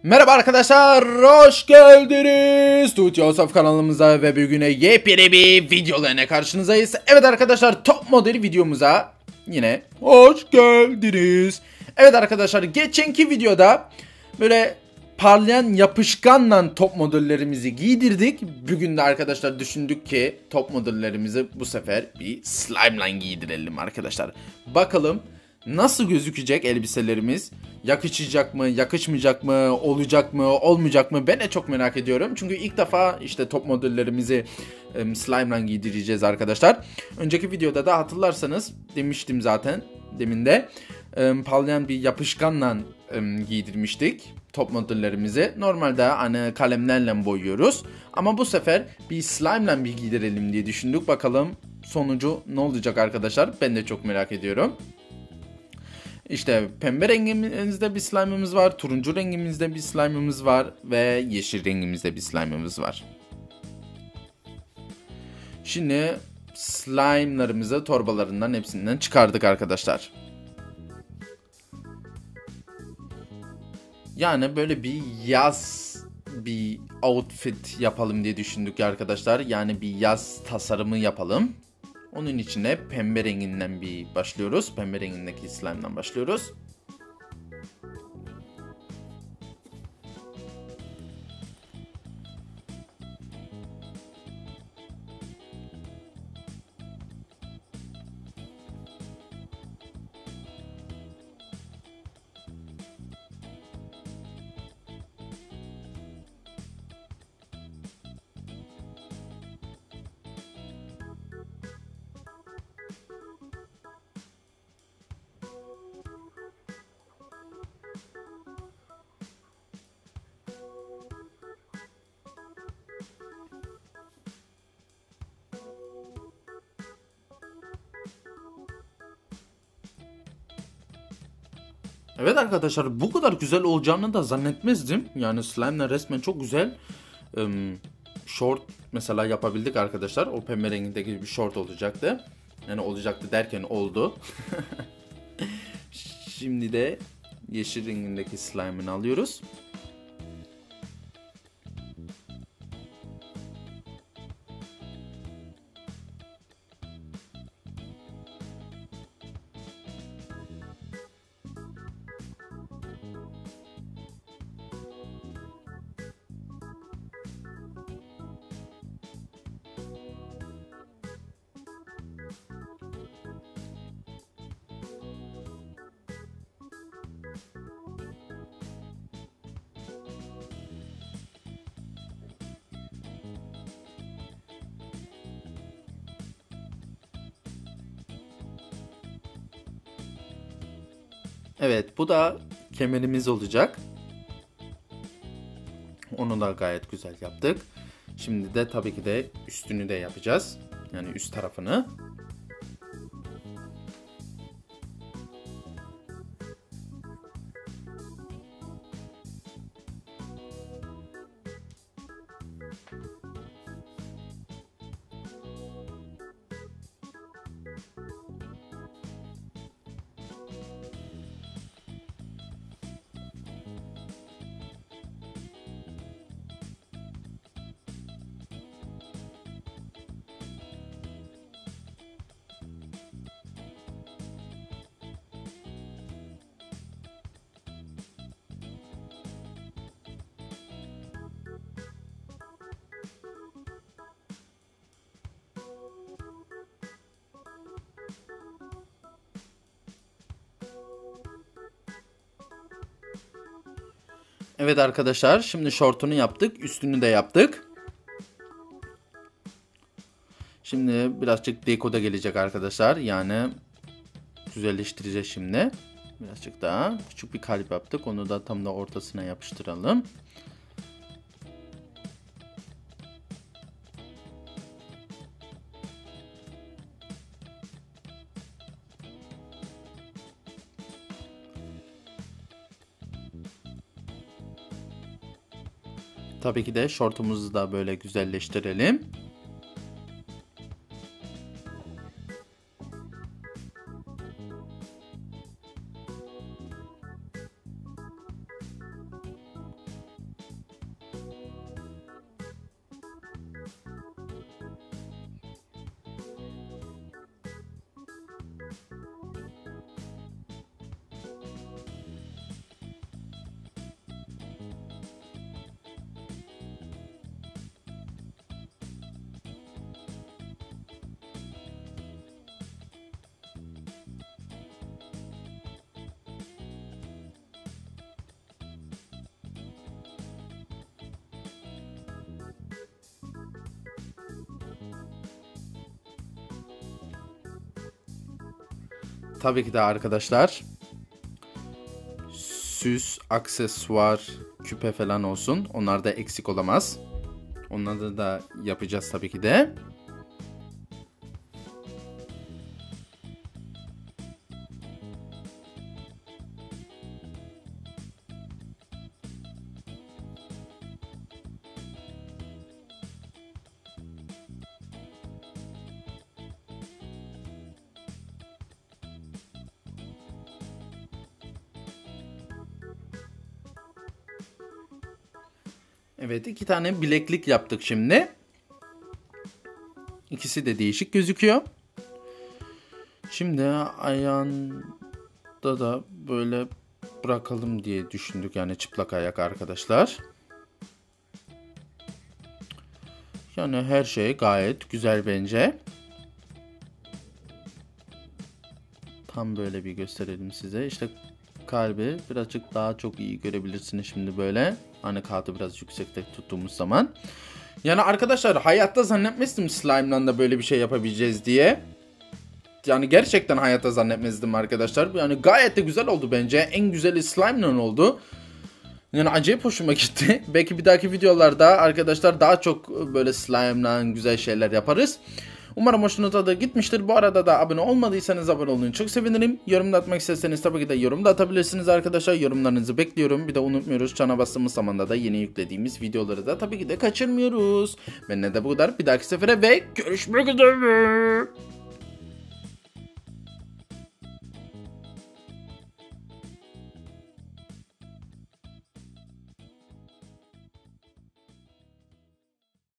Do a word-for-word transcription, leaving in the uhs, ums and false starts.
Merhaba arkadaşlar, hoş geldiniz Tutyosaf kanalımıza ve bugüne yepyeni bir videolarına karşınızdayız. Evet arkadaşlar, top modeli videomuza yine hoş geldiniz. Evet arkadaşlar, geçenki videoda böyle parlayan yapışkanla top modellerimizi giydirdik. Bugün de arkadaşlar düşündük ki top modellerimizi bu sefer bir slime ile giydirelim arkadaşlar. Bakalım nasıl gözükecek elbiselerimiz? Yakışacak mı, yakışmayacak mı, olacak mı, olmayacak mı? Ben de çok merak ediyorum. Çünkü ilk defa işte top modellerimizi um, slime ile giydireceğiz arkadaşlar. Önceki videoda da hatırlarsanız demiştim zaten demin de. Um, parlayan bir yapışkanla um, giydirmiştik top modellerimizi. Normalde hani kalemlerle boyuyoruz. Ama bu sefer bir slime ile bir giydirelim diye düşündük. Bakalım sonucu ne olacak arkadaşlar? Ben de çok merak ediyorum. İşte pembe rengimizde bir slime'ımız var, turuncu rengimizde bir slime'ımız var ve yeşil rengimizde bir slime'ımız var. Şimdi slime'larımızı torbalarından hepsinden çıkardık arkadaşlar. Yani böyle bir yaz bir outfit yapalım diye düşündük arkadaşlar. Yani bir yaz tasarımı yapalım. Onun için de pembe renginden bir başlıyoruz. Pembe rengindeki slime'dan başlıyoruz. Evet arkadaşlar, bu kadar güzel olacağını da zannetmezdim. Yani slime'le resmen çok güzel um, short mesela yapabildik arkadaşlar. O pembe rengindeki bir short olacaktı. Yani olacaktı derken oldu. Şimdi de yeşil rengindeki slime'ını alıyoruz. Evet, bu da kemerimiz olacak. Onu da gayet güzel yaptık. Şimdi de tabii ki de üstünü de yapacağız. Yani üst tarafını. Evet arkadaşlar, şimdi şortunu yaptık, üstünü de yaptık. Şimdi birazcık dekoda gelecek arkadaşlar. Yani güzelleştireceğiz şimdi. Birazcık daha küçük bir kalp yaptık. Onu da tam da ortasına yapıştıralım. Tabii ki de şortumuzu da böyle güzelleştirelim. tabii ki de arkadaşlar süs, aksesuar, küpe falan olsun. Onlar da eksik olamaz. Onları da yapacağız tabii ki de. Evet, iki tane bileklik yaptık şimdi. İkisi de değişik gözüküyor. Şimdi ayağında da böyle bırakalım diye düşündük, yani çıplak ayak arkadaşlar. Yani her şey gayet güzel bence. Tam böyle bir gösterelim size. İşte kalbi birazcık daha çok iyi görebilirsiniz şimdi böyle. Hani kağıdı biraz yüksekte tuttuğumuz zaman. Yani arkadaşlar hayatta zannetmezdim slime'dan da böyle bir şey yapabileceğiz diye. Yani gerçekten hayatta zannetmezdim arkadaşlar. Yani gayet de güzel oldu bence. En güzeli slime'dan oldu. Yani acayip hoşuma gitti. Belki bir dahaki videolarda arkadaşlar daha çok böyle slime'dan güzel şeyler yaparız. Umarım hoşunuza da gitmiştir. Bu arada da abone olmadıysanız abone olun. Çok sevinirim. Yorum da atmak isterseniz tabii ki de yorum da atabilirsiniz arkadaşlar. Yorumlarınızı bekliyorum. Bir de unutmuyoruz. Çana bastığımız zamanda da yeni yüklediğimiz videoları da tabii ki de kaçırmıyoruz. Benden de bu kadar. Bir dahaki sefere ve görüşmek üzere.